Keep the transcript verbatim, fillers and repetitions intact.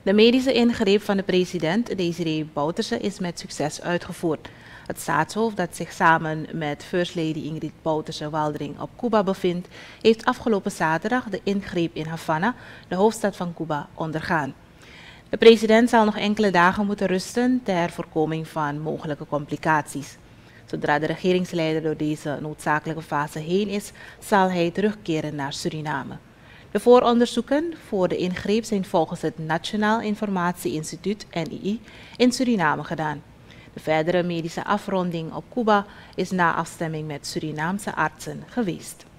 De medische ingreep van de president Desiree Bouterse is met succes uitgevoerd. Het staatshoofd dat zich samen met First Lady Ingrid Bouterse-Waldering op Cuba bevindt, heeft afgelopen zaterdag de ingreep in Havana, de hoofdstad van Cuba, ondergaan. De president zal nog enkele dagen moeten rusten ter voorkoming van mogelijke complicaties. Zodra de regeringsleider door deze noodzakelijke fase heen is, zal hij terugkeren naar Suriname. De vooronderzoeken voor de ingreep zijn volgens het Nationaal Informatie Instituut N I I in Suriname gedaan. De verdere medische afronding op Cuba is na afstemming met Surinaamse artsen geweest.